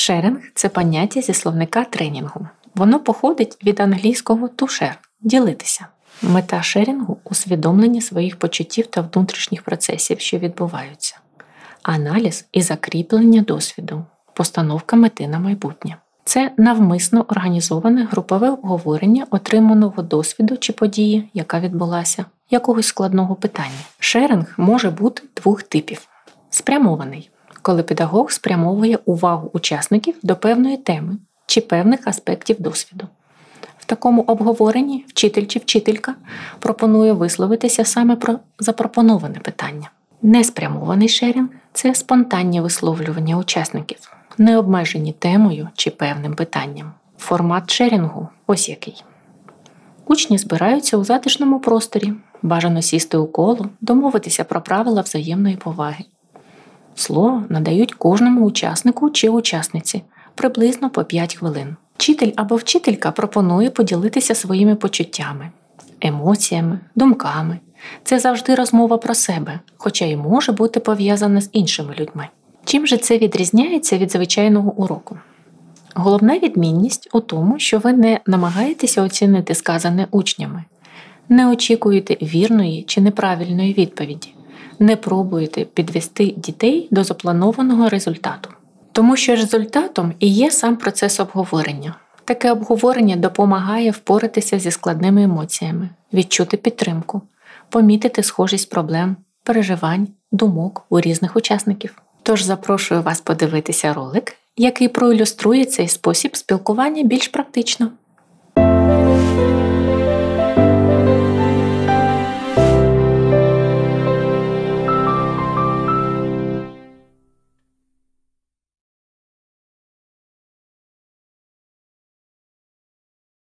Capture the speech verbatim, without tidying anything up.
Шеринг – це поняття зі словника тренінгу. Воно походить від англійського to share – ділитися. Мета шерінгу – усвідомлення своїх почуттів та внутрішніх процесів, що відбуваються. Аналіз і закріплення досвіду, постановка мети на майбутнє. Це навмисно організоване групове обговорення отриманого досвіду чи події, яка відбулася, якогось складного питання. Шеринг може бути двох типів. Спрямований, коли педагог спрямовує увагу учасників до певної теми чи певних аспектів досвіду. В такому обговоренні вчитель чи вчителька пропонує висловитися саме про запропоноване питання. Неспрямований шерінг – це спонтанні висловлювання учасників, не обмежені темою чи певним питанням. Формат шерінгу ось який. Учні збираються у затишному просторі, бажано сісти у коло, домовитися про правила взаємної поваги. Слово надають кожному учаснику чи учасниці приблизно по п'ять хвилин. Вчитель або вчителька пропонує поділитися своїми почуттями, емоціями, думками. Це завжди розмова про себе, хоча й може бути пов'язана з іншими людьми. Чим же це відрізняється від звичайного уроку? Головна відмінність у тому, що ви не намагаєтеся оцінити сказане учнями, не очікуєте вірної чи неправильної відповіді, не пробуєте підвести дітей до запланованого результату. Тому що результатом і є сам процес обговорення. Таке обговорення допомагає впоратися зі складними емоціями, відчути підтримку, помітити схожість проблем, переживань, думок у різних учасників. Тож запрошую вас подивитися ролик, який проілюструє цей спосіб спілкування більш практично.